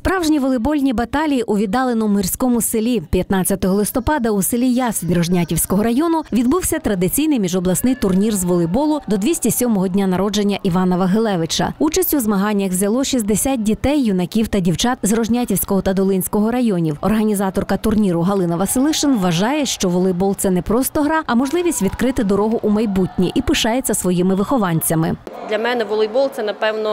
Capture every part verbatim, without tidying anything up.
Справжні волейбольні баталії у віддаленому гірському селі. п'ятнадцятого листопада у селі Ясень Рожнятівського району відбувся традиційний міжобласний турнір з волейболу до двістість сьомого дня народження Івана Вагилевича. Участь у змаганнях взяло шістдесят дітей, юнаків та дівчат з Рожнятівського та Долинського районів. Організаторка турніру Галина Василишин вважає, що волейбол – це не просто гра, а можливість відкрити дорогу у майбутнє і пишається своїми вихованцями. Для мене волейбол – це, напевно,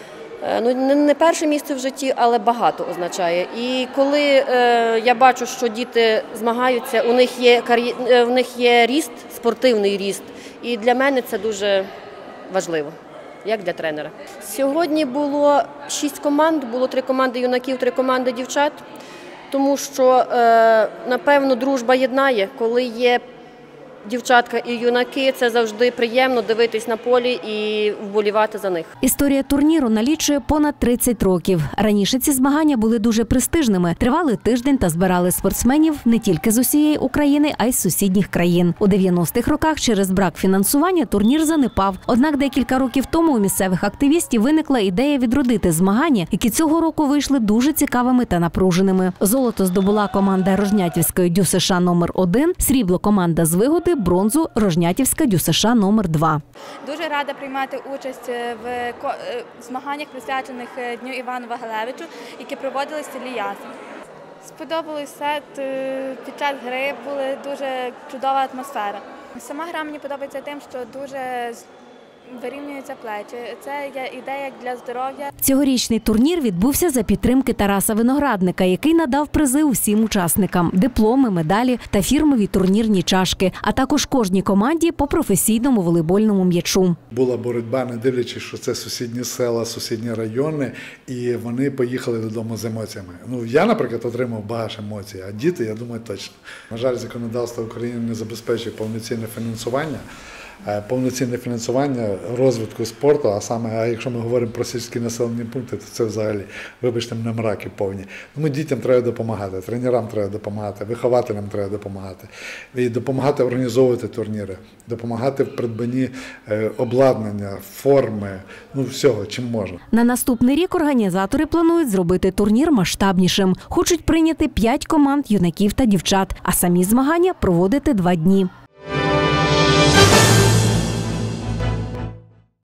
ну, не перше місце в житті, але багато означає. І коли е, я бачу, що діти змагаються, у них є, у них є ріст, спортивний ріст, і для мене це дуже важливо, як для тренера. Сьогодні було шість команд, було три команди юнаків, три команди дівчат, тому що, е, напевно, дружба єднає, коли є дівчатка і юнаки, це завжди приємно дивитись на полі і вболівати за них. Історія турніру налічує понад тридцять років. Раніше ці змагання були дуже престижними, тривали тиждень та збирали спортсменів не тільки з усієї України, а й з сусідніх країн. У дев'яностих роках через брак фінансування турнір занепав. Однак декілька років тому у місцевих активістів виникла ідея відродити змагання, які цього року вийшли дуже цікавими та напруженими. Золото здобула команда Рожнятівської ДЮСШ номер один, срібло команда з Вигоди, бронзу Рожнятівська ДЮСШ номер два. Дуже рада приймати участь в змаганнях, присвячених Дню Івану Вагилевичу, які проводились в селі Ясень. Сподобалось все, під час гри була дуже чудова атмосфера. Сама гра мені подобається тим, що дуже вирівнюються плечі. Це є ідея для здоров'я. Цьогорічний турнір відбувся за підтримки Тараса Виноградника, який надав призи усім учасникам – дипломи, медалі та фірмові турнірні чашки, а також кожній команді по професійному волейбольному м'ячу. Була боротьба, не дивлячись, що це сусідні села, сусідні райони, і вони поїхали додому з емоціями. Ну, я, наприклад, отримав багато емоцій, а діти, я думаю, точно. На жаль, законодавство України не забезпечує повноцінне фінансування. Повноцінне фінансування розвитку спорту, а саме, а якщо ми говоримо про сільські населені пункти, то це взагалі, вибачте мене, мраки повні. Тому дітям треба допомагати, тренерам треба допомагати, вихователям треба допомагати. І допомагати організовувати турніри, допомагати в придбанні обладнання, форми, ну всього, чим можна. На наступний рік організатори планують зробити турнір масштабнішим. Хочуть прийняти п'ять команд юнаків та дівчат, а самі змагання проводити два дні.